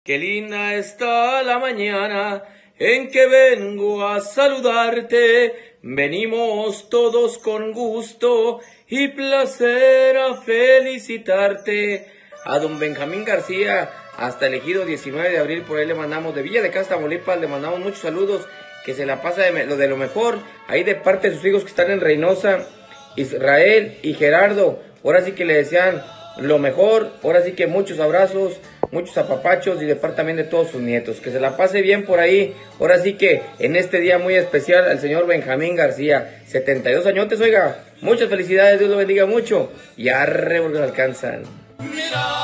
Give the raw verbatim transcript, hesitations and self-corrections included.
Qué linda está la mañana en que vengo a saludarte. Venimos todos con gusto y placer a felicitarte. A don Benjamín García, hasta el ejido diecinueve de abril, por ahí le mandamos, de Villa de Casta, Tamaulipas, le mandamos muchos saludos. Que se la pasa de lo, de lo mejor, ahí de parte de sus hijos que están en Reynosa, Israel y Gerardo. Ahora sí que le desean lo mejor, ahora sí que muchos abrazos, muchos apapachos y de parte también de todos sus nietos. Que se la pase bien por ahí, ahora sí que en este día muy especial al señor Benjamín García, setenta y dos añotes, oiga, muchas felicidades, Dios lo bendiga mucho y arre porque lo alcanzan. Mira.